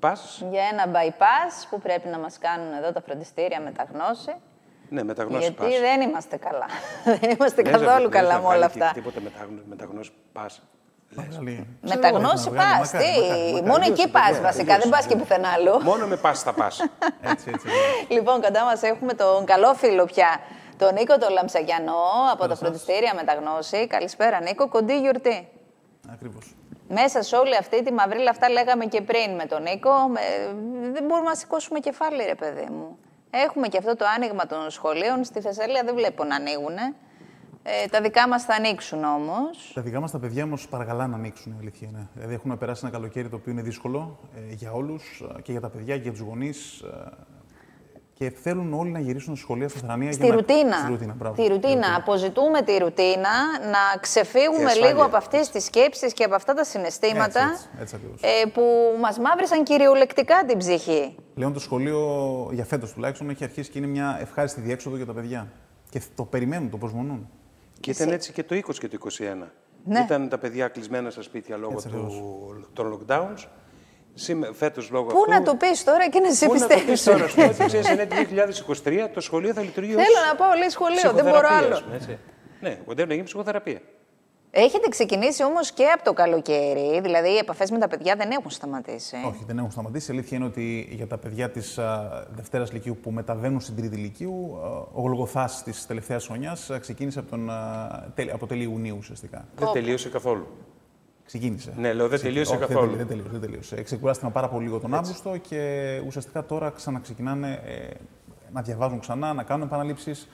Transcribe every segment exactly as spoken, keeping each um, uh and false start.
bypass. Για ένα bypass που πρέπει να μας κάνουν εδώ τα φροντιστήρια μεταγνώση. Ναι, μεταγνώση Γιατί pass. δεν είμαστε καλά. δεν είμαστε καθόλου καλά με όλα αυτά. Τίποτα μεταγνώση pass. Μεταγνώση πας, τι, μόνο εκεί πας βασικά, δεν πας και πουθενά αλλού. Μόνο με πας θα πας. Έτσι, έτσι. Λοιπόν, κοντά μας έχουμε τον καλό φίλο πια, τον Νίκο τον Λαμψαγιανό, από τα φροντιστήρια Μεταγνώση. Καλησπέρα Νίκο, κοντή γιορτή. Ακριβώς. Μέσα σε όλη αυτή τη μαυρίλα, αυτά λέγαμε και πριν με τον Νίκο, δεν μπορούμε να σηκώσουμε κεφάλι ρε παιδί μου. Έχουμε και αυτό το άνοιγμα των σχολείων, στη Θεσσαλία δεν βλέπω να ανοίγουνε. Ε, τα δικά μας θα ανοίξουν όμως. Τα δικά μας τα παιδιά όμως παρακαλά να ανοίξουν, η αλήθεια είναι. Δηλαδή έχουμε περάσει ένα καλοκαίρι το οποίο είναι δύσκολο ε, για όλους, και για τα παιδιά και για τους γονείς. Ε, και θέλουν όλοι να γυρίσουν στα σχολεία, στα θρανία. Στη ρουτίνα. Να... Στη ρουτίνα, μπράβο. Τη ρουτίνα. ρουτίνα. Αποζητούμε τη ρουτίνα, να ξεφύγουμε λίγο από αυτές τις σκέψεις και από αυτά τα συναισθήματα έτσι, έτσι, έτσι, ε, που μας μαύρισαν κυριολεκτικά την ψυχή. Πλέον το σχολείο, για φέτος τουλάχιστον, έχει αρχίσει και είναι μια ευχάριστη διέξοδο για τα παιδιά. Και το περιμένουν, το προσμονούν. Και ήταν έτσι και το είκοσι και το είκοσι ένα. Ναι. Ήταν τα παιδιά κλεισμένα στα σπίτια λόγω του, των lockdowns. Φέτος λόγω Πού αυτού... να το πεις τώρα και να σε πιστεύεις. Πού να το πεις τώρα, στο ξέρεις, είναι το δύο χιλιάδες είκοσι τρία, το σχολείο θα λειτουργεί ως Θέλω να πάω λέει σχολείο, δεν μπορώ άλλο. Έτσι. Ναι, κοντεύει να γίνει ψυχοθεραπεία. Έχετε ξεκινήσει όμως και από το καλοκαίρι, δηλαδή οι επαφές με τα παιδιά δεν έχουν σταματήσει. Όχι, δεν έχουν σταματήσει. Η αλήθεια είναι ότι για τα παιδιά της Δευτέρας Λυκείου που μεταβαίνουν στην Τρίτη Λυκείου, ο Γολγοθάς της τελευταίας χρονιάς ξεκίνησε από, τον, από τέλη Ιουνίου ουσιαστικά. Δεν τελείωσε καθόλου. Ξεκίνησε. Ναι, λέω δεν τελείωσε Όχι, καθόλου. Δεν τελείωσε. Δεν τελείωσε. Ξεκουράστηκαν πάρα πολύ λίγο τον Αύγουστο και ουσιαστικά τώρα ξαναξεκινάνε ε, να διαβάζουν ξανά, να κάνουν επαναλήψεις,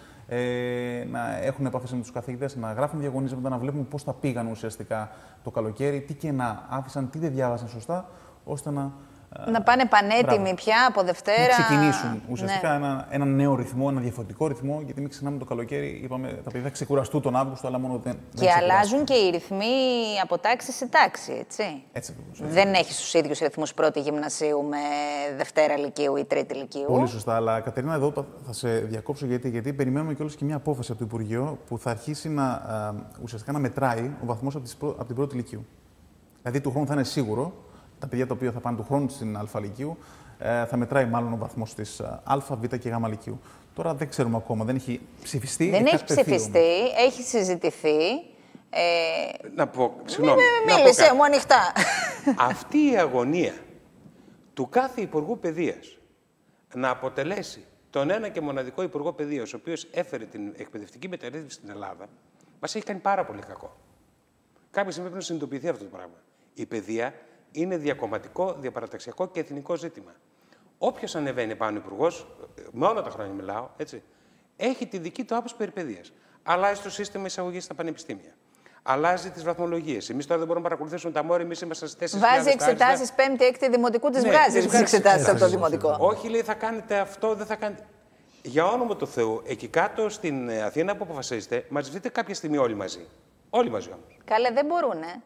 ε, να έχουν επαφές με τους καθηγητές, να γράφουν διαγωνίσματα, να βλέπουν πώς τα πήγαν ουσιαστικά το καλοκαίρι, τι και να άφησαν, τι δεν διάβασαν σωστά, ώστε να. Να πάνε πανέτοιμοι Μπράβο. πια από Δευτέρα. Να ξεκινήσουν ουσιαστικά ναι. ένα, ένα νέο ρυθμό, ένα διαφορετικό ρυθμό. Γιατί μην ξεχνάμε το καλοκαίρι, είπαμε, τα παιδιά θα ξεκουραστούν τον Αύγουστο, αλλά μόνο δεν. Και δεν αλλάζουν και οι ρυθμοί από τάξη σε τάξη, έτσι. Έτσι ακριβώς. Δεν έχει τους ίδιους ρυθμούς πρώτη γυμνασίου με Δευτέρα Λυκείου ή Τρίτη Λυκείου. Πολύ σωστά. Αλλά Κατερίνα, εδώ θα σε διακόψω γιατί, γιατί περιμένουμε κιόλας και μια απόφαση από το Υπουργείο που θα αρχίσει να, α, ουσιαστικά να μετράει ο βαθμός από, από την Πρώτη Λυκείου. Δηλαδή του χρόνου θα είναι σίγουρο. Τα παιδιά τα οποία θα πάνε του χρόνου στην Α Λυκείου, ε, θα μετράει μάλλον ο βαθμός της Α, Β και Γ Λυκείου. Τώρα δεν ξέρουμε ακόμα, δεν έχει ψηφιστεί. Δεν έχει ψηφιστεί, έχει συζητηθεί. Ε... Να πω, συγγνώμη. Μη, μίλησε μου ανοιχτά. Αυτή η αγωνία του κάθε Υπουργού Παιδείας να αποτελέσει τον ένα και μοναδικό Υπουργό Παιδείας, ο οποίος έφερε την εκπαιδευτική μεταρρύθμιση στην Ελλάδα, μας έχει κάνει πάρα πολύ κακό. Κάποια στιγμή πρέπει να συνειδητοποιηθεί αυτό το πράγμα. Η παιδεία είναι διακομματικό, διαπαραταξιακό και εθνικό ζήτημα. Όποιος ανεβαίνει πάνω υπουργός, με όλα τα χρόνια μιλάω, έτσι, έχει τη δική του άποψη περί παιδείας. Αλλάζει το σύστημα εισαγωγής στα πανεπιστήμια. Αλλάζει τις βαθμολογίες. Εμείς τώρα δεν μπορούμε να παρακολουθήσουμε τα μόρια, εμείς είμαστε στις τέσσερις χιλιάδες. Βάζει εξετάσεις πέμπτη, έκτη δημοτικού, τις ναι, βγάζει τις εξετάσεις από το δημοτικό. Όχι, λέει, θα κάνετε αυτό, δεν θα κάνετε. Για όνομα του Θεού, εκεί κάτω στην Αθήνα που αποφασίζετε, μαζευτείτε κάποια στιγμή όλοι μαζί. Όλοι μαζί όμως. Καλέ, δεν μπορούνε.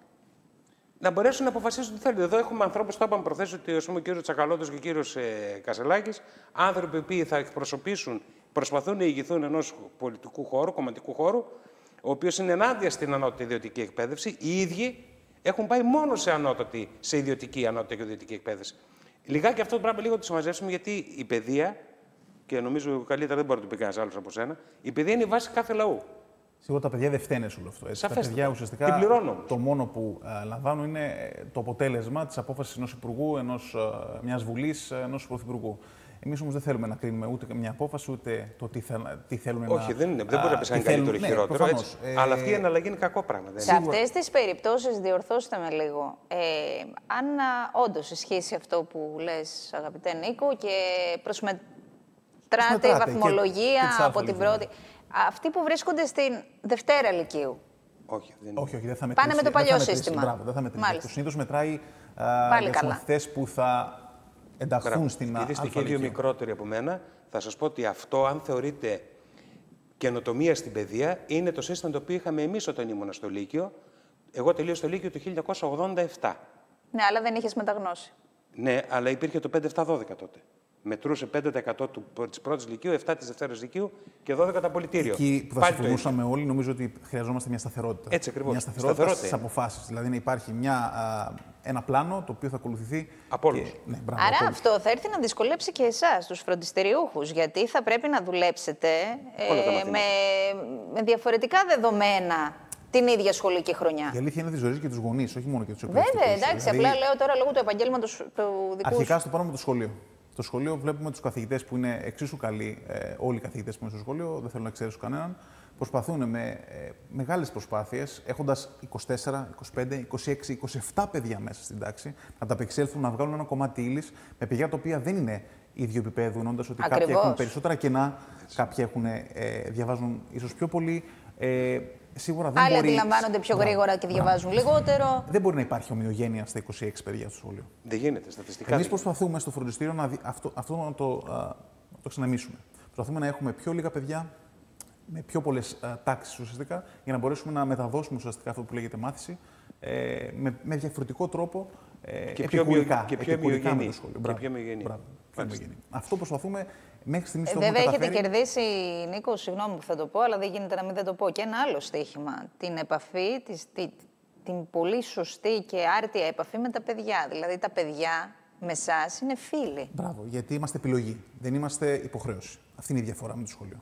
Να μπορέσουν να αποφασίσουν τι θέλουν. Εδώ έχουμε ανθρώπους, το είπαμε προθέσεις, ότι ο κύριος Τσακαλώτος και ο κύριος ε, Κασελάκης, άνθρωποι που θα εκπροσωπήσουν, προσπαθούν να ηγηθούν ενός πολιτικού χώρου, κομματικού χώρου, ο οποίος είναι ενάντια στην ανώτατη ιδιωτική εκπαίδευση. Οι ίδιοι έχουν πάει μόνο σε, ανώτατη, σε ιδιωτική, ανώτατη και ιδιωτική εκπαίδευση. Λιγάκι αυτό το πράγμα λίγο το συμμαζέψουμε, γιατί η παιδεία, και νομίζω καλύτερα δεν μπορεί να το πει κανένας άλλος από σένα, η παιδεία είναι η βάση κάθε λαού. Σίγουρα τα παιδιά δεν φταίνε σε όλο αυτό. Έτσι. Τα παιδιά ουσιαστικά την πληρώνω. Το μόνο που uh, λαμβάνουν είναι το αποτέλεσμα της απόφασης ενός υπουργού, ενός, uh, μιας βουλής, ενός πρωθυπουργού. Εμείς όμως δεν θέλουμε να κρίνουμε ούτε μια απόφαση, ούτε το τι, θέλ, τι θέλουν Όχι, να... Όχι, δεν, είναι, δεν μπορεί να πει καλύτερο ή ναι, χειρότερο. Έτσι. Ε... Αλλά αυτή η εναλλαγή είναι κακό πράγμα. Δεν σε αυτές τις περιπτώσεις, διορθώστε με λίγο, ε, αν όντως ισχύσει αυτό που λες, αγαπητέ Νίκο, και προσμετράτε η βαθμολογία και, και από την πρώτη. Αυτοί που βρίσκονται στην Δευτέρα Λυκείου. Όχι, δεν, όχι, όχι, δεν θα πάνε με το παλιό σύστημα. Μπράβο, δεν θα μετρήσει. Το συνήθως μετράει uh, μαθητές που θα ενταχθούν Μπράβο. Στην Α. Είστε και δύο μικρότεροι από μένα. Θα σας πω ότι αυτό, αν θεωρείτε καινοτομία στην παιδεία, είναι το σύστημα το οποίο είχαμε εμείς όταν ήμουν στο Λύκειο. Εγώ τελείωσα το Λύκειο το χίλια εννιακόσια ογδόντα επτά. Ναι, αλλά δεν είχες μεταγνώσει. Ναι, αλλά υπήρχε το πέντε επτά δώδεκα τότε. μετρούσε πέντε τοις εκατό τη πρώτη Λυκείου, επτά τοις εκατό τη Δευτέρα Λυκείου και δώδεκα το απολυτήριο. Εκεί που θα συμφωνούσαμε όλοι, νομίζω ότι χρειαζόμαστε μια σταθερότητα. Έτσι ακριβώς. Μια σταθερότητα στις αποφάσεις. Δηλαδή να υπάρχει μια, α, ένα πλάνο το οποίο θα ακολουθηθεί. Από όλους. Και... Ναι, μπράβο, Άρα από αυτό θα έρθει να δυσκολέψει και εσάς, τους φροντιστηριούχους, γιατί θα πρέπει να δουλέψετε ε, με, με διαφορετικά δεδομένα την ίδια σχολική χρονιά. Η αλήθεια είναι ότι ζορίζει και τους γονείς, όχι μόνο και τους εκπαιδευτικούς. Βέβαια, εντάξει, δηλαδή, απλά λέω τώρα λόγω του επαγγέλματος του δικού σου. Αρχικά στο πάνω με το σχολείο. Στο σχολείο βλέπουμε τους καθηγητές που είναι εξίσου καλοί, ε, όλοι οι καθηγητές που είναι στο σχολείο, δεν θέλω να εξαιρέσω κανέναν, προσπαθούν με ε, μεγάλες προσπάθειες, έχοντας είκοσι τέσσερα, είκοσι πέντε, είκοσι έξι, είκοσι επτά παιδιά μέσα στην τάξη, να τα απεξέλθουν, να βγάλουν ένα κομμάτι ύλης με παιδιά τα οποία δεν είναι ίδιο επίπεδο, εννοώντας ότι Ακριβώς. κάποιοι έχουν περισσότερα κενά, κάποιοι έχουν, ε, διαβάζουν ίσως πιο πολύ. Ε, Σίγουρα δεν Άλλοι μπορεί... αντιλαμβάνονται πιο γρήγορα Μπράβο, και διαβάζουν μπράβο. λιγότερο. Δεν μπορεί να υπάρχει ομοιογένεια στα είκοσι έξι παιδιά στο σχολείο. Δεν γίνεται στατιστικά. Εμείς προσπαθούμε στο φροντιστήριο να δι... αυτό, αυτό να το, α, το ξαναμίσουμε. Προσπαθούμε να έχουμε πιο λίγα παιδιά, με πιο πολλές τάξεις ουσιαστικά, για να μπορέσουμε να μεταδώσουμε ουσιαστικά αυτό που λέγεται μάθηση ε, με, με διαφορετικό τρόπο ε, και πιο επικουρικά, και πιο επικουρικά με το ομοιογενή. σχολείο. Και Μπράβο, πιο ομοιογενή. μπράβο, πιο ομοιογενή. Αυτό προσπαθούμε μέχρι στιγμής το Βέβαια, έχουμε έχετε καταφέρει. κερδίσει, Νίκο, συγγνώμη που θα το πω, αλλά δεν γίνεται να μην δεν το πω. Και ένα άλλο στοίχημα. Την επαφή, της, τη, την πολύ σωστή και άρτια επαφή με τα παιδιά. Δηλαδή, τα παιδιά με εσάς είναι φίλοι. Μπράβο, γιατί είμαστε επιλογή. Δεν είμαστε υποχρέωση. Αυτή είναι η διαφορά με το σχολείο.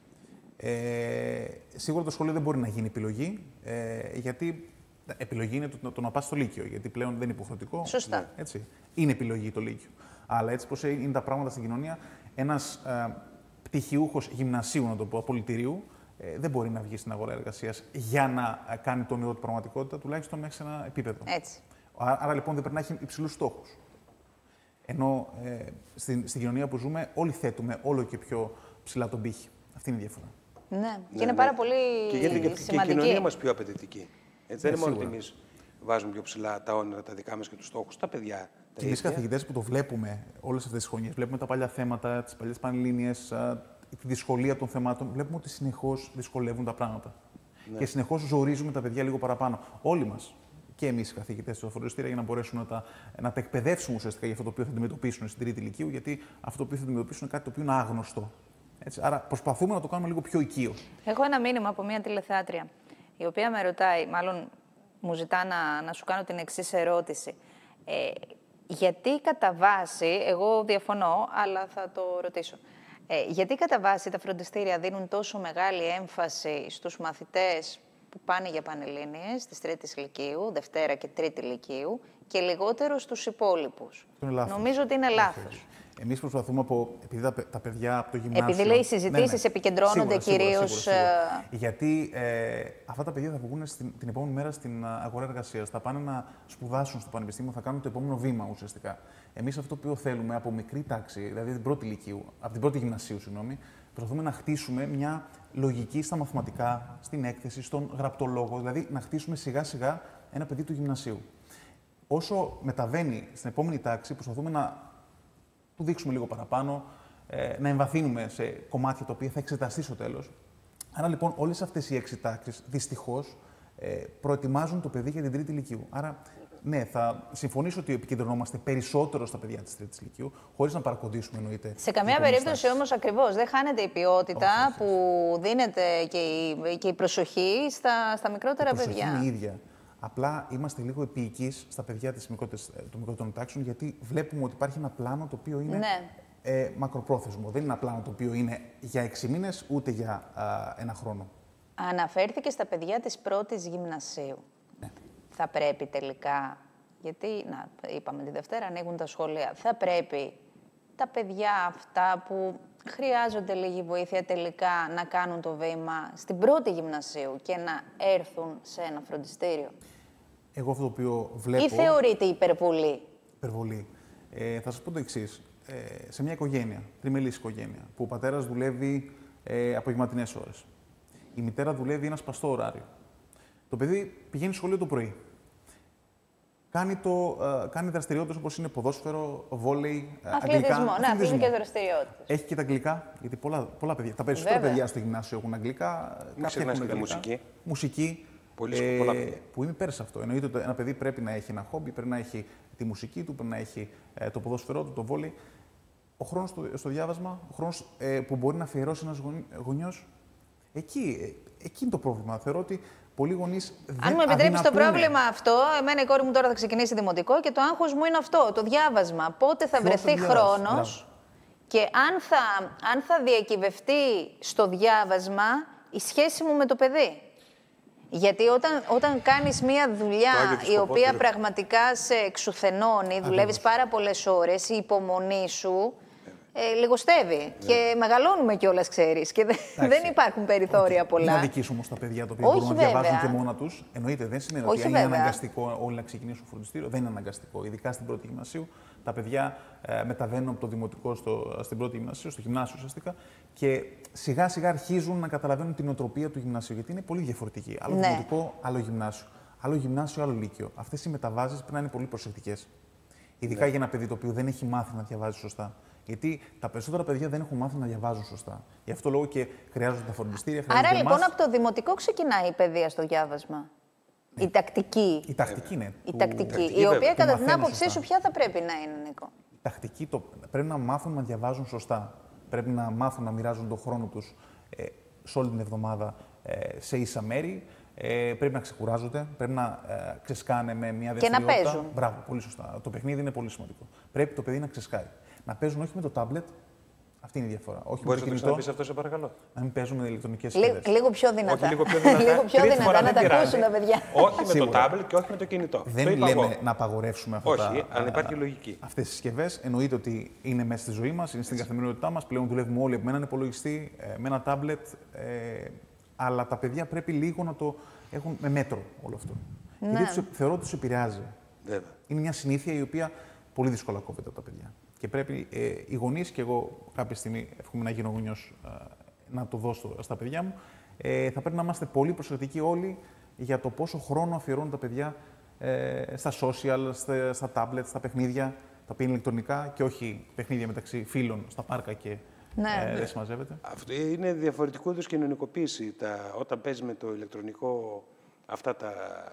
Ε, σίγουρα το σχολείο δεν μπορεί να γίνει επιλογή, ε, γιατί επιλογή είναι το, το να πας στο Λύκειο, γιατί πλέον δεν είναι υποχρεωτικό. Σωστά. Έτσι. Είναι επιλογή το Λύκειο. Αλλά έτσι πως είναι τα πράγματα στην κοινωνία, ένας ε, πτυχιούχος γυμνασίου, να το πω, απολυτηρίου, ε, δεν μπορεί να βγει στην αγορά εργασίας για να ε, κάνει το όνειρό του πραγματικότητα, τουλάχιστον μέχρι σε ένα επίπεδο. Έτσι. Άρα, άρα λοιπόν δεν πρέπει να έχει υψηλούς στόχους. Ενώ ε, στην, στην κοινωνία που ζούμε, όλοι θέτουμε όλο και πιο ψηλά τον πύχη. Αυτή είναι η διαφορά. Ναι, Ναι, και είναι ναι. πάρα πολύ και γιατί και, σημαντική. και η κοινωνία μας πιο απαιτητική. Έτσι, δεν Ναι, είναι μόνο ότι σίγουρα. εμείς βάζουμε πιο ψηλά τα όνειρα, τα δικά μας και τους στόχους, τα παιδιά. Τα Και εμείς ίδια. καθηγητές που το βλέπουμε όλες αυτές τις χρονιές, βλέπουμε τα παλιά θέματα, τις παλιές πανελλήνιες, α, τη δυσκολία των θεμάτων, βλέπουμε ότι συνεχώς δυσκολεύουν τα πράγματα. Ναι. Και συνεχώς ζορίζουμε τα παιδιά λίγο παραπάνω. Όλοι μας. Και εμείς οι καθηγητές στο φροντιστήριο, για να μπορέσουμε να τα, να τα εκπαιδεύσουμε ουσιαστικά για αυτό το οποίο θα αντιμετωπίσουν στην τρίτη ηλικίου, γιατί αυτό το οποίο θα αντιμετωπίσουν είναι κάτι το οποίο είναι άγνωστο. Έτσι. Άρα προσπαθούμε να το κάνουμε λίγο πιο οικείο. Έχω ένα μήνυμα από μια τηλεθεάτρια, η οποία με ρωτάει, μάλλον μου ζητά να, να σου κάνω την εξής ερώτηση. Ε, γιατί κατά βάση, εγώ διαφωνώ, αλλά θα το ρωτήσω. Ε, γιατί κατά βάση τα φροντιστήρια δίνουν τόσο μεγάλη έμφαση στους μαθητές που πάνε για πανελλήνιες της τρίτης λυκείου, Δευτέρα και Τρίτη λυκείου, και λιγότερο στους υπόλοιπους? Είναι λάθος. Νομίζω ότι είναι λάθος. Εμείς προσπαθούμε από. Επειδή τα, τα παιδιά από το γυμνάσιο. Επειδή λέει οι συζητήσεις επικεντρώνονται Σίγουρα, κυρίως, Σίγουρα, σίγουρα. ε, Γιατί ε, αυτά τα παιδιά θα βγουν στην, την επόμενη μέρα στην α, αγορά εργασίας. Θα πάνε να σπουδάσουν στο πανεπιστήμιο, θα κάνουν το επόμενο βήμα ουσιαστικά. Εμείς αυτό που θέλουμε από μικρή τάξη, δηλαδή την πρώτη λυκείου, από την πρώτη γυμνασίου, συγγνώμη, προσπαθούμε να χτίσουμε μια λογική στα μαθηματικά, στην έκθεση, στον γραπτολόγο. Δηλαδή να χτίσουμε σιγά σιγά ένα παιδί του γυμνασίου. Όσο μεταβαίνει στην επόμενη τάξη, προσπαθούμε να του δείξουμε λίγο παραπάνω, ε, να εμβαθύνουμε σε κομμάτια τα οποία θα εξεταστεί στο τέλος. Άρα λοιπόν όλες αυτές οι έξι τάξεις δυστυχώς ε, προετοιμάζουν το παιδί για την τρίτη λυκείου. Άρα ναι, θα συμφωνήσω ότι επικεντρωνόμαστε περισσότερο στα παιδιά της τρίτης λυκείου, χωρίς να παρακοντήσουμε εννοείται. Σε καμία περίπτωση όμως ακριβώς δεν χάνεται η ποιότητα όχι, που δίνεται και η, και η προσοχή στα, στα μικρότερα η προσοχή παιδιά. Είναι η ίδια. Απλά είμαστε λίγο επίοικείς στα παιδιά της μικρότερης, των μικρότερων τάξεων, γιατί βλέπουμε ότι υπάρχει ένα πλάνο το οποίο είναι ναι. ε, μακροπρόθεσμο. Δεν είναι ένα πλάνο το οποίο είναι για έξι μήνες, ούτε για α, ένα χρόνο. Αναφέρθηκε στα παιδιά της πρώτης γυμνασίου. Ναι. Θα πρέπει τελικά, γιατί, να, είπαμε τη Δευτέρα, ανοίγουν τα σχολεία, θα πρέπει τα παιδιά αυτά που χρειάζονται λίγη βοήθεια τελικά να κάνουν το βήμα στην πρώτη γυμνασίου και να έρθουν σε ένα φροντιστήριο? Εγώ αυτό το οποίο βλέπω... Ή θεωρείται υπερβολή? Υπερβολή. Ε, θα σας πω το εξής. Ε, σε μια οικογένεια, τριμελής οικογένεια, που ο πατέρας δουλεύει ε, απογευματινές ώρες, η μητέρα δουλεύει ένα σπαστό ωράριο, το παιδί πηγαίνει σχολείο το πρωί, κάνει, το, ε, κάνει δραστηριότητες όπως είναι ποδόσφαιρο, βόλεϊ, αθλητισμό, αγγλικά. Ναι, αθλητικές δραστηριότητες. Έχει και τα αγγλικά, γιατί πολλά, πολλά παιδιά, τα περισσότερα Βέβαια. παιδιά στο γυμνάσιο έχουν αγγλικά. Κάποια έχουν και μουσική. Μουσική. Πολύ ε, πολλά παιδιά. Που είμαι υπέρ σε αυτό. Εννοείται ότι ένα παιδί πρέπει να έχει ένα χόμπι, πρέπει να έχει τη μουσική του, πρέπει να έχει ε, το ποδόσφαιρό του, το βόλεϊ. Ο χρόνος στο, στο διάβασμα, ο χρόνος ε, που μπορεί να αφιερώσει ένας γονιός, εκεί, ε, εκεί είναι το πρόβλημα. Θεωρώ ότι πολλοί γονείς δεν Αν μου επιτρέψει το αδυνατούνε. πρόβλημα αυτό, εμένα η κόρη μου τώρα θα ξεκινήσει δημοτικό και το άγχος μου είναι αυτό, το διάβασμα. Πότε θα Ποιος βρεθεί το διαβάζει? χρόνος και αν θα, αν θα διακυβευτεί στο διάβασμα η σχέση μου με το παιδί. Γιατί όταν, όταν κάνεις μία δουλειά η οποία πραγματικά σε εξουθενώνει, δουλεύεις πάρα πολλές ώρες, η υπομονή σου ε, λιγοστεύει. Yeah. Και μεγαλώνουμε κιόλας, ξέρεις. Και δεν, δεν υπάρχουν περιθώρια okay. πολλά. Δεν αδικείς όμως τα παιδιά τα οποία μπορούν να διαβάζουν και μόνα τους. Εννοείται, δεν σημαίνει Όχι, ότι αν είναι βέβαια. αναγκαστικό όλοι να ξεκινήσουν φροντιστήριο. Δεν είναι αναγκαστικό. Ειδικά στην πρώτη γυμνασίου, τα παιδιά ε, μεταβαίνουν από το δημοτικό στο, στην πρώτη γυμνασίου, στο γυμνάσιο ουσιαστικά, και σιγά σιγά αρχίζουν να καταλαβαίνουν την οτροπία του γυμνασίου. Γιατί είναι πολύ διαφορετική. Άλλο ναι. δημοτικό, άλλο γυμνάσιο. Άλλο γυμνάσιο, άλλο λύκειο. Αυτές οι μεταβάσεις πρέπει να είναι πολύ προσεκτικές. Ειδικά ναι. για ένα παιδί το οποίο δεν έχει μάθει να διαβάζει σωστά. Γιατί τα περισσότερα παιδιά δεν έχουν μάθει να διαβάζουν σωστά. Γι' αυτό λόγο και χρειάζονται τα φροντιστήρια. Άρα λοιπόν εμάς... από το δημοτικό ξεκινάει η παιδεία στο διάβασμα. Ναι. Η τακτική. Η τακτική, ναι. Η που... τακτική, η, η οποία κατά την άποψή σου ποια θα πρέπει να είναι, Νίκο? Η τακτική το... πρέπει να μάθουν να διαβάζουν σωστά. Πρέπει να μάθουν να μοιράζουν τον χρόνο τους ε, σε όλη την εβδομάδα ε, σε ίσα μέρη. Ε, πρέπει να ξεκουράζονται, πρέπει να ε, ξεσκάνε με μια δευτεριότητα. Και να παίζουν. Μπράβο, πολύ σωστά. Το παιχνίδι είναι πολύ σημαντικό. Πρέπει το παιδί να ξεσκάει. Να παίζουν όχι με το τάμπλετ. Αυτή είναι η διαφορά. Όχι Μπορείς με το να κινητό. το πεις αυτό, σε παρακαλώ. Να μην παίζουν με ηλεκτρονικές συσκευές. Λίγο πιο δυνατά. Όχι, λίγο πιο δυνατά. λίγο πιο δυνατά να τα ακούσουν τα παιδιά. Όχι με το τάμπλετ και όχι με το κινητό. Δεν λέμε να απαγορεύσουμε αυτά. Όχι, αν υπάρχει λογική. Αυτές τις συσκευές εννοείται ότι είναι μέσα στη ζωή μας, είναι στην καθημερινότητά μας. Πλέον δουλεύουμε όλοι με έναν υπολογιστή, με ένα τάμπλετ. Ε, αλλά τα παιδιά πρέπει λίγο να το έχουν με μέτρο όλο αυτό. Ναι. Γιατί τους, θεωρώ ότι τους επηρεάζει. Βέβαια. Είναι μια συνήθεια η οποία πολύ δύσκολα κόβεται από τα παιδιά. Και πρέπει ε, οι γονείς, και εγώ κάποια στιγμή εύχομαι να γίνω γονιός, ε, να το δώσω στα παιδιά μου, ε, θα πρέπει να είμαστε πολύ προσεκτικοί όλοι για το πόσο χρόνο αφιερώνουν τα παιδιά ε, στα social, στα, στα tablet, στα παιχνίδια, τα οποία είναι ηλεκτρονικά και όχι παιχνίδια μεταξύ φίλων στα πάρκα και ναι, ε, δεν συμμαζεύεται. Αυτό είναι διαφορετικού είδους κοινωνικοποίηση. Τα, όταν παίζει με το ηλεκτρονικό, αυτά τα,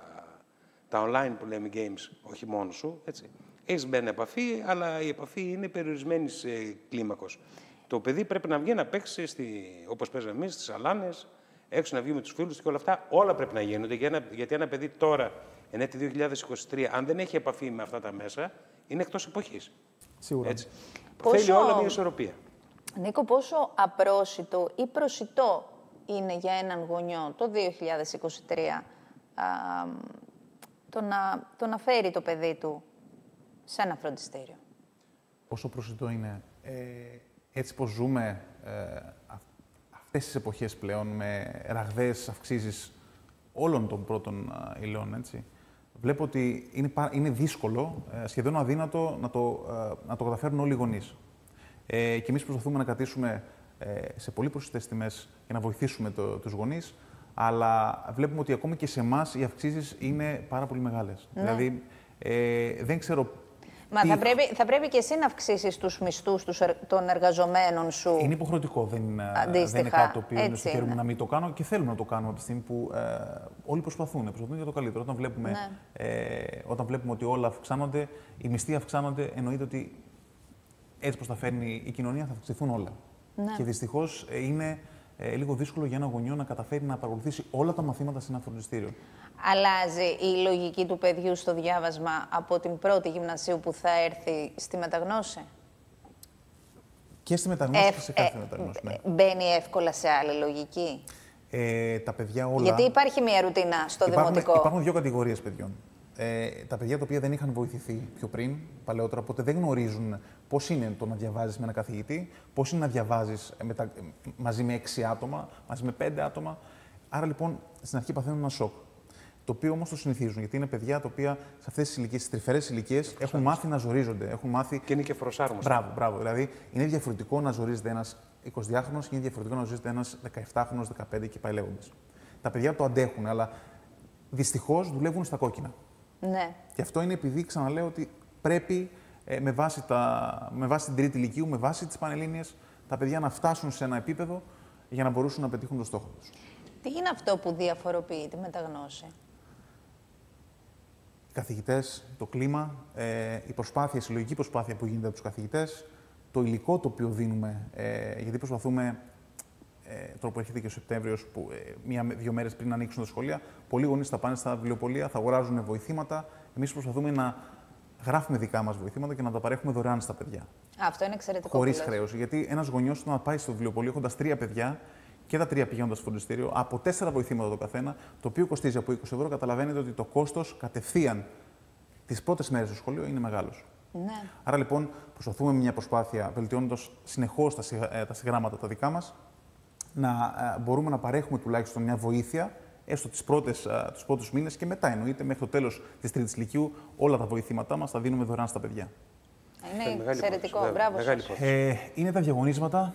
τα online που λέμε games, όχι μόνο σου, έτσι. Έχεις μπαίνει επαφή, αλλά η επαφή είναι περιορισμένης ε, κλίμακος. Το παιδί πρέπει να βγει να παίξει, στη, όπως παίζαμε εμείς, στις σαλάνες, έξω να βγει με τους φίλους και όλα αυτά. Όλα πρέπει να γίνονται, για ένα, γιατί ένα παιδί τώρα, εν έτη δύο χιλιάδες είκοσι τρία, αν δεν έχει επαφή με αυτά τα μέσα, είναι εκτός εποχής. Σίγουρα. Έτσι. Πόσο... Θέλει όλα μια ισορροπία. Νίκο, πόσο απρόσιτο ή προσιτό είναι για έναν γονιό το δύο χιλιάδες είκοσι τρία α, το, να, το να φέρει το παιδί του σε ένα φροντιστήριο? Πόσο προσιτό είναι. Ε, έτσι πως ζούμε ε, αυτές τις εποχές πλέον με ραγδαίες αυξήσεις όλων των πρώτων ε, υλών, έτσι, βλέπω ότι είναι, είναι δύσκολο, ε, σχεδόν αδύνατο να το, ε, να το καταφέρουν όλοι οι γονείς. Ε, και εμείς προσπαθούμε να κρατήσουμε ε, σε πολύ προσιτές τιμές για να βοηθήσουμε το, τους γονείς, αλλά βλέπουμε ότι ακόμη και σε εμάς οι αυξήσεις είναι πάρα πολύ μεγάλες. Ναι. Δηλαδή, ε, δεν ξέρω... Μα τι... θα, πρέπει, θα πρέπει και εσύ να αυξήσεις τους μισθούς τους, των εργαζομένων σου. Είναι υποχρεωτικό. Δεν, δεν είναι κάτι το οποίο είναι στο χέρι μου να μην το κάνω και θέλουμε να το κάνουμε από τη στιγμή που ε, όλοι προσπαθούν. Προσπαθούν για το καλύτερο. Όταν βλέπουμε, ναι. ε, όταν βλέπουμε ότι όλα αυξάνονται, οι μισθοί αυξάνονται, εννοείται ότι έτσι πως θα φέρνει η κοινωνία θα αυξηθούν όλα. Ναι. Και δυστυχώς ε, είναι ε, λίγο δύσκολο για ένα γονιό να καταφέρει να παρακολουθήσει όλα τα μαθήματα σε ένα φροντιστήριο. Αλλάζει η λογική του παιδιού στο διάβασμα από την πρώτη γυμνασίου που θα έρθει στη μεταγνώση? Και στη μεταγνώση Ευ, και σε κάθε ε, μεταγνώση. Ναι. Μπαίνει εύκολα σε άλλη λογική. Ε, τα παιδιά όλα... Γιατί υπάρχει μια ρουτίνα στο υπάρχουν, δημοτικό. Υπάρχουν δύο κατηγορίες παιδιών. Ε, τα παιδιά τα οποία δεν είχαν βοηθηθεί πιο πριν, παλαιότερα, οπότε δεν γνωρίζουν πώς είναι το να διαβάζεις με ένα καθηγητή, πώς είναι να διαβάζεις με τα, μαζί με έξι άτομα, μαζί με πέντε άτομα. Άρα λοιπόν στην αρχή παθαίνουν ένα σοκ. Το οποίο όμως το συνηθίζουν, γιατί είναι παιδιά τα οποία σε αυτές τις ηλικίες, στις τρυφερές ηλικίες, έχουν μάθει να ζορίζονται. Έχουν μάθει... Και είναι και φροσάρμοστοι. Μπράβο, μπράβο. Δηλαδή είναι διαφορετικό να ζορίζεται ένας εικοσιδυάχρονος και είναι διαφορετικό να ζορίζεται ένας δεκαεπτάχρονος, δεκαπέντε και πάει λέγοντας. Τα παιδιά το αντέχουν, αλλά δυστυχώς δουλεύουν στα κόκκινα. Ναι. Και αυτό είναι επειδή, ξαναλέω, ότι πρέπει ε, με, βάση τα, με βάση την τρίτη ηλικίου, με βάση τις πανελλήνιες, τα παιδιά να φτάσουν σε ένα επίπεδο για να μπορούσαν να πετύχουν το στόχο τους. Τι είναι αυτό που διαφοροποιεί τη μεταγνώση? Οι καθηγητές, το κλίμα, ε, η προσπάθεια, η συλλογική προσπάθεια που γίνεται από τους καθηγητές, το υλικό το οποίο δίνουμε, ε, γιατί προσπαθούμε, ε, τώρα που έρχεται και ο Σεπτέμβριος, που ε, μία-δύο μέρες πριν ανοίξουν τα σχολεία, πολλοί γονείς θα πάνε στα βιβλιοπωλεία, θα αγοράζουν βοηθήματα. Εμείς προσπαθούμε να γράφουμε δικά μας βοηθήματα και να τα παρέχουμε δωρεάν στα παιδιά. Αυτό είναι εξαιρετικό. Χωρίς χρέος. Γιατί ένας γονιός να πάει στο βιβλιοπωλείο έχοντας τρία παιδιά και τα τρία πηγαίνοντας στο φροντιστήριο, από τέσσερα βοηθήματα το καθένα, το οποίο κοστίζει από είκοσι ευρώ, καταλαβαίνετε ότι το κόστος κατευθείαν τις πρώτες μέρες στο σχολείο είναι μεγάλος. Ναι. Άρα λοιπόν προσπαθούμε με μια προσπάθεια, βελτιώνοντας συνεχώς τα, συγ... τα συγγράμματα τα δικά μας, να ε, μπορούμε να παρέχουμε τουλάχιστον μια βοήθεια, έστω τις πρώτες, ε, τους πρώτους μήνες και μετά εννοείται μέχρι το τέλος της τρίτης λυκείου, όλα τα βοηθήματά μας τα δίνουμε δωρεάν στα παιδιά. Είναι εξαιρετικό. Μπράβο σας. Ε, είναι τα διαγωνίσματα,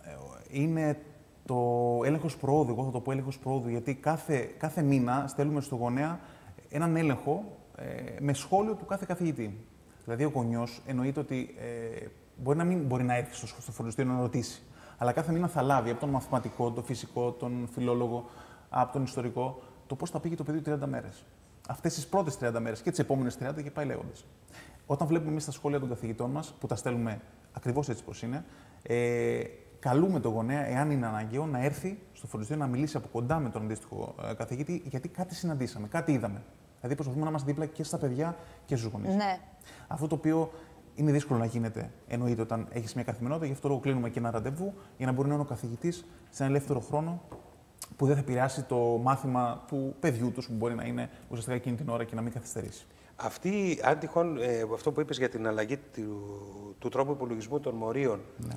είναι το έλεγχος προόδου, εγώ θα το πω έλεγχος προόδου, γιατί κάθε, κάθε μήνα στέλνουμε στο γονέα έναν έλεγχο ε, με σχόλιο του κάθε καθηγητή. Δηλαδή, ο γονιός εννοείται ότι ε, μπορεί να μην μπορεί να έρθει στο, στο φροντιστήριο να ρωτήσει, αλλά κάθε μήνα θα λάβει από τον μαθηματικό, τον φυσικό, τον φιλόλογο, από τον ιστορικό, το πώς θα πήγε το παιδί τριάντα μέρες. Αυτές τις πρώτες τριάντα μέρες και τις επόμενες τριάντα και πάει λέγοντας. Όταν βλέπουμε εμείς τα σχόλια των καθηγητών μας, που τα στέλνουμε ακριβώς έτσι πώς είναι, ε, καλούμε τον γονέα, εάν είναι αναγκαίο, να έρθει στο φροντιστήριο να μιλήσει από κοντά με τον αντίστοιχο ε, καθηγητή, γιατί κάτι συναντήσαμε, κάτι είδαμε. Δηλαδή, προσπαθούμε να είμαστε δίπλα και στα παιδιά και στους γονείς. Ναι. Αυτό το οποίο είναι δύσκολο να γίνεται, εννοείται, όταν έχεις μια καθημερινότητα, γι' αυτό κλείνουμε και ένα ραντεβού, για να μπορεί να είναι ο καθηγητής σε ένα ελεύθερο χρόνο που δεν θα επηρεάσει το μάθημα του παιδιού τους, που μπορεί να είναι ουσιαστικά εκείνη την ώρα και να μην καθυστερήσει. Αυτή, αν τυχόν, ε, αυτό που είπες για την αλλαγή του, του τρόπου υπολογισμού των μορίων, ναι.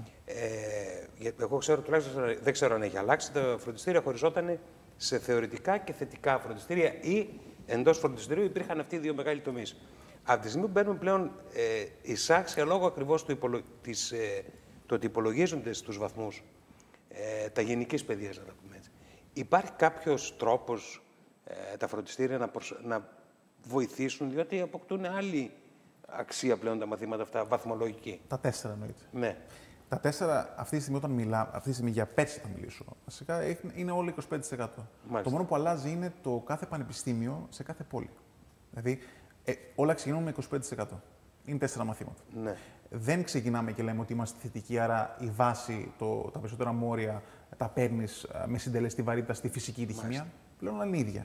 ε, εγώ ξέρω, τουλάχιστον δεν ξέρω αν έχει αλλάξει, τα φροντιστήρια χωριζόταν σε θεωρητικά και θετικά φροντιστήρια ή εντός φροντιστηρίου υπήρχαν αυτοί οι δύο μεγάλοι τομείς. Από τη στιγμή που μπαίνουν πλέον ε, εισάξια λόγω ακριβώς του, υπολο... της, ε, το ότι υπολογίζονται στους βαθμούς ε, τα γενικής παιδείας, να τα πούμε έτσι. Υπάρχει κάποιος τρόπος ε, τα φροντιστήρια να, προσ... να βοηθήσουν, διότι αποκτούν άλλη αξία πλέον τα μαθήματα αυτά, βαθμολογική. Τα τέσσερα εννοείται. Ναι. Τα τέσσερα, αυτή τη στιγμή όταν μιλάω, αυτή τη στιγμή για πέρσι θα μιλήσω, βασικά είναι όλο είκοσι πέντε τοις εκατό. Μάλιστα. Το μόνο που αλλάζει είναι το κάθε πανεπιστήμιο σε κάθε πόλη. Δηλαδή, ε, όλα ξεκινούν με είκοσι πέντε τοις εκατό. Είναι τέσσερα μαθήματα. Ναι. Δεν ξεκινάμε και λέμε ότι είμαστε θετικοί, άρα η βάση, το, τα περισσότερα μόρια τα παίρνει με συντελεστή βαρύτητα στη φυσική τη χημεία. Πλέον όλα είναι ίδια.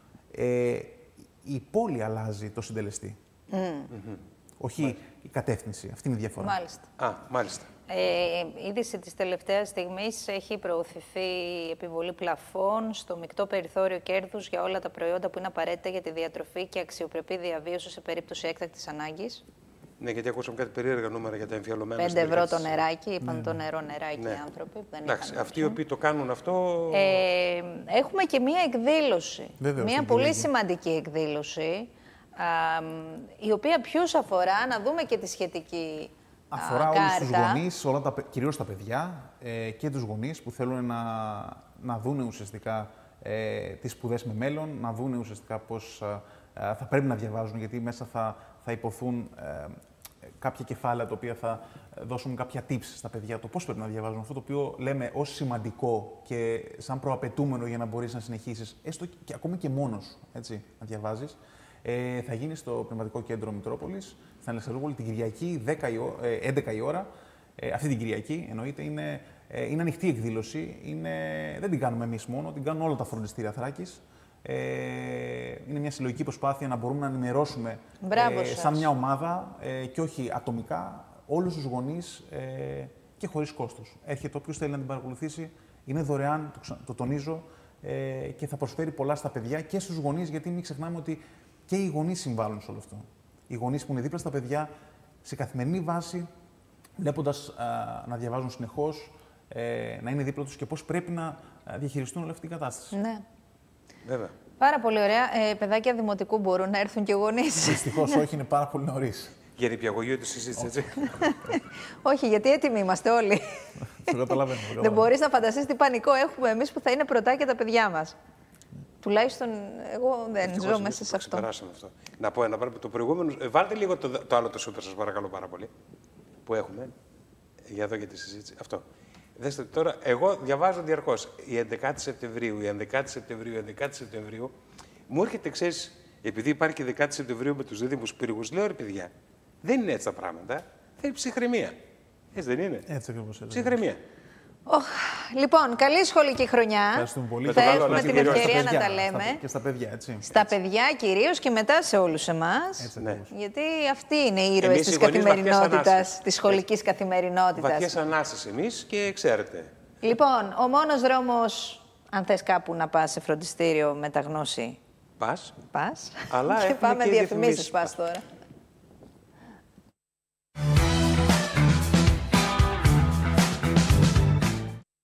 Ε, η πόλη αλλάζει το συντελεστή. Mm. Mm-hmm. Όχι μάλιστα. Η κατεύθυνση. Αυτή είναι η διαφορά. Μάλιστα. Α, μάλιστα. Ε, είδηση της τελευταίας στιγμής έχει προωθηθεί η επιβολή πλαφών στο μεικτό περιθώριο κέρδους για όλα τα προϊόντα που είναι απαραίτητα για τη διατροφή και αξιοπρεπή διαβίωση σε περίπτωση έκτακτης ανάγκης. Ναι, γιατί ακούσαμε κάτι περίεργα νούμερα για τα εμφιαλωμένα. Πέντε ευρώ το νεράκι, είπαν ναι. το νερό νεράκι ναι. οι άνθρωποι. Που δεν Εντάξει, αυτοί οι οποίοι το κάνουν αυτό... Ε, έχουμε και μία εκδήλωση, Βέβαιος, μία πολύ λέγει. σημαντική εκδήλωση, α, η οποία ποιους αφορά, να δούμε και τη σχετική αφορά α, όλους κάρτα. τους γονείς, όλα τα, κυρίως τα παιδιά ε, και τους γονείς που θέλουν να, να δουν ουσιαστικά ε, τις σπουδές με μέλλον, να δουν ουσιαστικά πώς ε, θα πρέπει να διαβάζουν, γιατί μέσα θα, θα υποθούν ε, κάποια κεφάλαια τα οποία θα δώσουν κάποια tips στα παιδιά, το πώς πρέπει να διαβάζουν. Αυτό το οποίο λέμε ως σημαντικό και σαν προαπαιτούμενο για να μπορείς να συνεχίσεις, έστω και ακόμη και μόνος, έτσι, να διαβάζεις, ε, θα γίνει στο Πνευματικό Κέντρο Μητρόπολης, στην Αλεξανδρούπολη, την Κυριακή, έντεκα η ώρα. Ε, αυτή την Κυριακή, εννοείται, είναι, ε, είναι ανοιχτή εκδήλωση. Είναι, δεν την κάνουμε εμείς μόνο, την κάνουν όλα τα φροντιστήρια Θράκης. Ε, είναι μια συλλογική προσπάθεια να μπορούμε να ενημερώσουμε ε, σαν μια ομάδα ε, και όχι ατομικά όλους τους γονείς ε, και χωρίς κόστος. Έρχεται όποιος θέλει να την παρακολουθήσει, είναι δωρεάν, το, το τονίζω, ε, και θα προσφέρει πολλά στα παιδιά και στους γονείς, γιατί μην ξεχνάμε ότι και οι γονείς συμβάλλουν σε όλο αυτό. Οι γονείς που είναι δίπλα στα παιδιά σε καθημερινή βάση, βλέποντας α, να διαβάζουν συνεχώς, ε, να είναι δίπλα τους και πώς πρέπει να διαχειριστούν όλη αυτή την κατάσταση. Ναι. Βέβαια. Πάρα πολύ ωραία. Ε, παιδάκια δημοτικού μπορούν να έρθουν και γονείς. Δυστυχώς όχι, είναι πάρα πολύ νωρίς. Για νηπιαγωγείο τη συζήτηση, έτσι. Όχι, γιατί έτοιμοι είμαστε όλοι. Το καταλαβαίνω. Δεν μπορείς να φανταστείς τι πανικό έχουμε εμείς που θα είναι πρωτάκια τα παιδιά μας. Τουλάχιστον εγώ δεν Ευτυχώς, ζω μέσα σε αυτό. αυτό. Να πω ένα πράγμα. Το προηγούμενο. Ε, βάλτε λίγο το, το άλλο το σούπερ, σας παρακαλώ πάρα πολύ. Που έχουμε. Για εδώ για τη συζήτηση. Αυτό. Δέστε τώρα, εγώ διαβάζω διαρκώς. Η έντεκα Σεπτεμβρίου, η έντεκα Σεπτεμβρίου, η έντεκα Σεπτεμβρίου. Μου έρχεται, ξέρεις, επειδή υπάρχει και δέκατη Σεπτεμβρίου με τους δίδυμους πύργους, λέω ρε παιδιά, δεν είναι έτσι τα πράγματα. Θέλει ψυχραιμία. Έτσι δεν είναι? Έτσι ακριβώς. Ψυχραιμία. Oh, λοιπόν, καλή σχολική χρονιά. Ευχαριστούμε πολύ. Θα καλό, έχουμε να την την ευκαιρία παιδιά, να τα λέμε. στα- και στα παιδιά, έτσι. Στα Έτσι. παιδιά κυρίως και μετά σε όλους εμάς. Έτσι Ναι. ακριβώς. Γιατί αυτοί είναι οι ήρωες Εμείς της οι γονείς βαθιές καθημερινότητας, ανάσες. της σχολικής καθημερινότητας. Βαθιές ανάσες εμείς και ξέρετε. Λοιπόν, ο μόνος δρόμος, αν θες κάπου να πας σε φροντιστήριο με τα γνώση, Πας. πας. Αλλά και έχουμε πάμε και διαφημίσεις διαφημίσεις. πας τώρα.